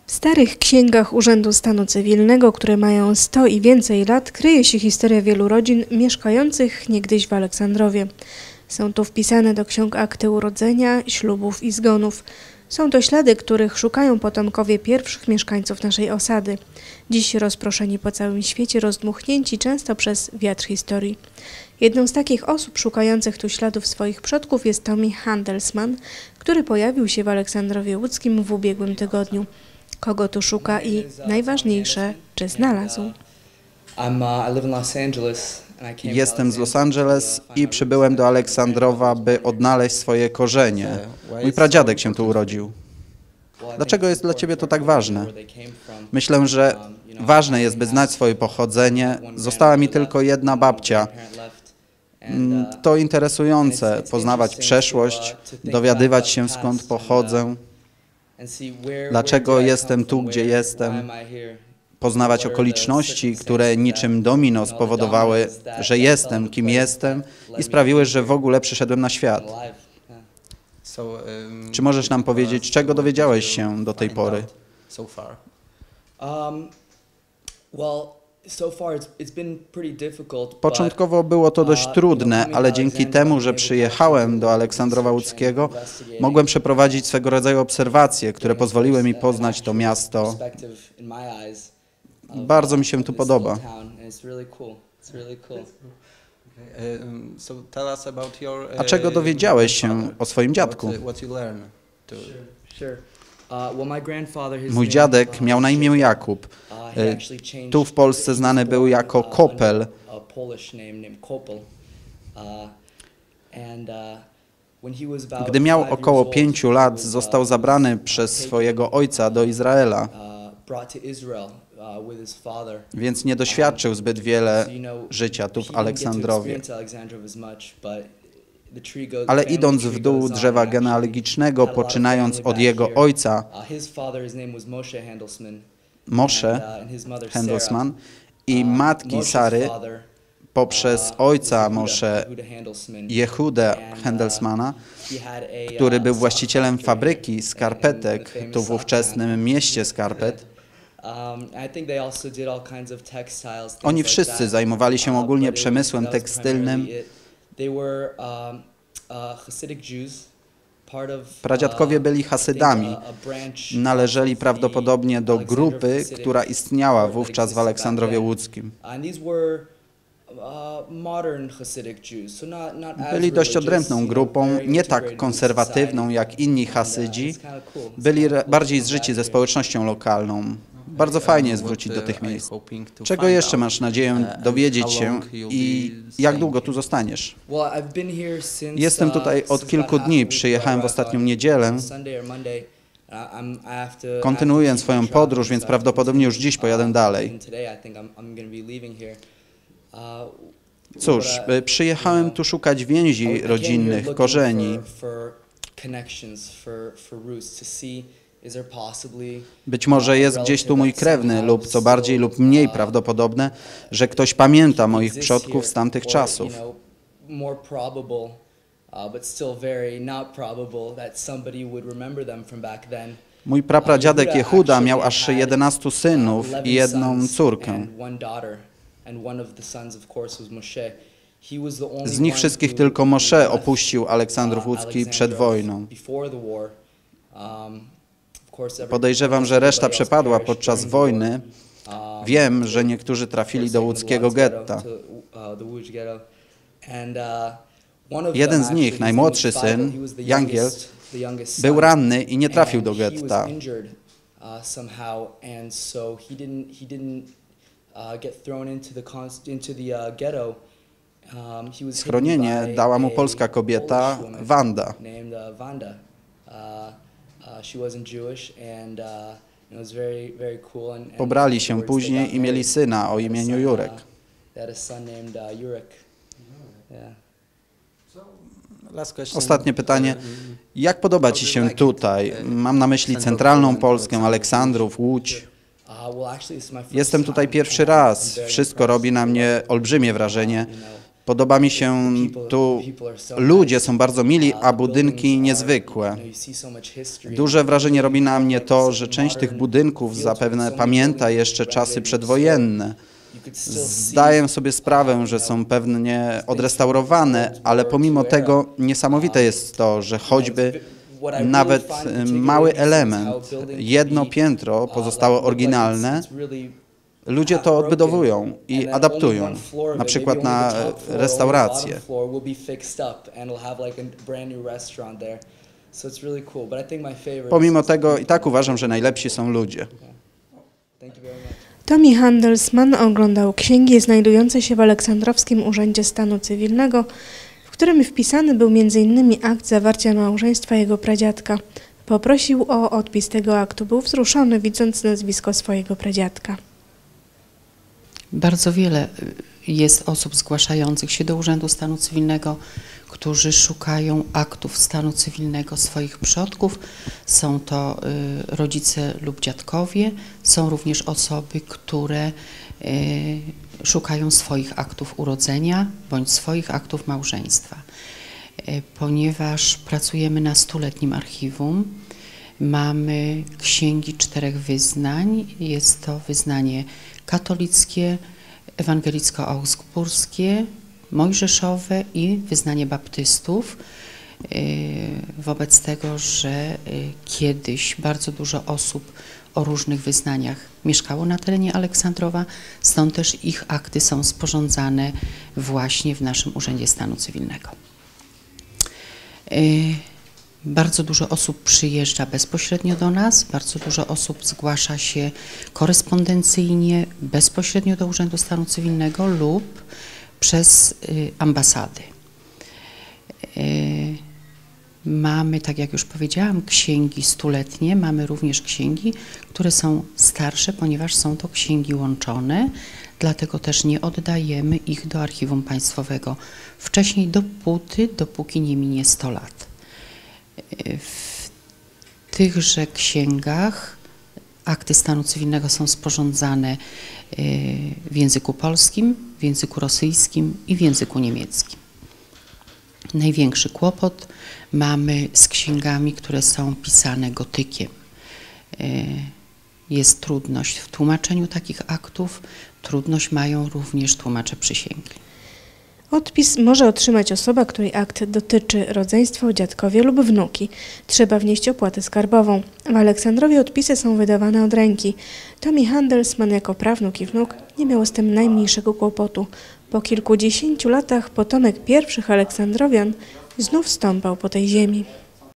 W starych księgach Urzędu Stanu Cywilnego, które mają 100 i więcej lat, kryje się historia wielu rodzin mieszkających niegdyś w Aleksandrowie. Są tu wpisane do ksiąg akty urodzenia, ślubów i zgonów. Są to ślady, których szukają potomkowie pierwszych mieszkańców naszej osady. Dziś rozproszeni po całym świecie, rozdmuchnięci często przez wiatr historii. Jedną z takich osób szukających tu śladów swoich przodków jest Tommy Handelsman, który pojawił się w Aleksandrowie Łódzkim w ubiegłym tygodniu. Kogo tu szuka i najważniejsze, czy znalazł? Jestem z Los Angeles i przybyłem do Aleksandrowa, by odnaleźć swoje korzenie. Mój pradziadek się tu urodził. Dlaczego jest dla Ciebie to tak ważne? Myślę, że ważne jest, by znać swoje pochodzenie. Została mi tylko jedna babcia. To interesujące, poznawać przeszłość, dowiadywać się, skąd pochodzę, dlaczego jestem tu, gdzie jestem, poznawać okoliczności, które niczym domino spowodowały, że jestem, kim jestem i sprawiły, że w ogóle przyszedłem na świat. Czy możesz nam powiedzieć, czego dowiedziałeś się do tej pory? Początkowo było to dość trudne, ale dzięki temu, że przyjechałem do Aleksandrowa Łódzkiego, mogłem przeprowadzić swego rodzaju obserwacje, które pozwoliły mi poznać to miasto. Bardzo mi się tu podoba. A czego dowiedziałeś się o swoim dziadku? Mój dziadek miał na imię Jakub. Tu w Polsce znany był jako Kopel. Gdy miał około 5 lat, został zabrany przez swojego ojca do Izraela, więc nie doświadczył zbyt wiele życia tu w Aleksandrowie. Ale idąc w dół drzewa genealogicznego, poczynając od jego ojca, Moshe Handelsman, i matki Sary, poprzez ojca Moshe, Jehudę Handelsmana, który był właścicielem fabryki skarpetek tu w ówczesnym mieście Skarpet. Oni wszyscy zajmowali się ogólnie przemysłem tekstylnym. Pradziadkowie byli Hasydami. Należeli prawdopodobnie do grupy, która istniała wówczas w Aleksandrowie Łódzkim. Byli dość odrębną grupą, nie tak konserwatywną jak inni Hasydzi. Byli bardziej zżyci ze społecznością lokalną. Bardzo fajnie jest wrócić do tych miejsc. Czego jeszcze masz nadzieję dowiedzieć się i jak długo tu zostaniesz? Jestem tutaj od kilku dni, przyjechałem w ostatnią niedzielę. Kontynuuję swoją podróż, więc prawdopodobnie już dziś pojadę dalej. Cóż, przyjechałem tu szukać więzi rodzinnych, korzeni. Być może jest gdzieś tu mój krewny lub co bardziej lub mniej prawdopodobne, że ktoś pamięta moich przodków z tamtych czasów. Mój prapradziadek Jehuda miał aż 11 synów i jedną córkę. Z nich wszystkich tylko Moshe opuścił Aleksandrów Łódzki przed wojną. Podejrzewam, że reszta przepadła podczas wojny. Wiem, że niektórzy trafili do łódzkiego getta. Jeden z nich, najmłodszy syn, Jangiel, był ranny i nie trafił do getta. Schronienie dała mu polska kobieta, Wanda. Pobrali się później i mieli syna o imieniu Jurek. Ostatnie pytanie. Jak podoba Ci się tutaj? Mam na myśli centralną Polskę, Aleksandrów, Łódź. Jestem tutaj pierwszy raz. Wszystko robi na mnie olbrzymie wrażenie. Podoba mi się tu, ludzie są bardzo mili, a budynki niezwykłe. Duże wrażenie robi na mnie to, że część tych budynków zapewne pamięta jeszcze czasy przedwojenne. Zdaję sobie sprawę, że są pewnie odrestaurowane, ale pomimo tego niesamowite jest to, że choćby nawet mały element, jedno piętro pozostało oryginalne, ludzie to odbudowują i adaptują, na przykład na restaurację. Pomimo tego i tak uważam, że najlepsi są ludzie. Tommy Handelsman oglądał księgi znajdujące się w Aleksandrowskim Urzędzie Stanu Cywilnego, w którym wpisany był m.in. akt zawarcia małżeństwa jego pradziadka. Poprosił o odpis tego aktu. Był wzruszony, widząc nazwisko swojego pradziadka. Bardzo wiele jest osób zgłaszających się do Urzędu Stanu Cywilnego, którzy szukają aktów stanu cywilnego swoich przodków. Są to rodzice lub dziadkowie, są również osoby, które szukają swoich aktów urodzenia bądź swoich aktów małżeństwa. Ponieważ pracujemy na 100-letnim archiwum, mamy księgi 4 wyznań. Jest to wyznanie katolickie, ewangelicko-augsburskie, mojżeszowe i wyznanie baptystów. Wobec tego, że kiedyś bardzo dużo osób o różnych wyznaniach mieszkało na terenie Aleksandrowa, stąd też ich akty są sporządzane właśnie w naszym Urzędzie Stanu Cywilnego. Bardzo dużo osób przyjeżdża bezpośrednio do nas, bardzo dużo osób zgłasza się korespondencyjnie, bezpośrednio do Urzędu Stanu Cywilnego lub przez ambasady. Mamy, tak jak już powiedziałam, księgi 100-letnie, mamy również księgi, które są starsze, ponieważ są to księgi łączone, dlatego też nie oddajemy ich do Archiwum Państwowego wcześniej dopóki nie minie 100 lat. W tychże księgach akty stanu cywilnego są sporządzane w języku polskim, w języku rosyjskim i w języku niemieckim. Największy kłopot mamy z księgami, które są pisane gotykiem. Jest trudność w tłumaczeniu takich aktów, trudność mają również tłumacze przysięgli. Odpis może otrzymać osoba, której akt dotyczy rodzeństwa, dziadkowie lub wnuki. Trzeba wnieść opłatę skarbową. W Aleksandrowie odpisy są wydawane od ręki. Tommy Handelsman jako prawnuk i wnuk nie miał z tym najmniejszego kłopotu. Po kilkudziesięciu latach potomek pierwszych Aleksandrowian znów stąpał po tej ziemi.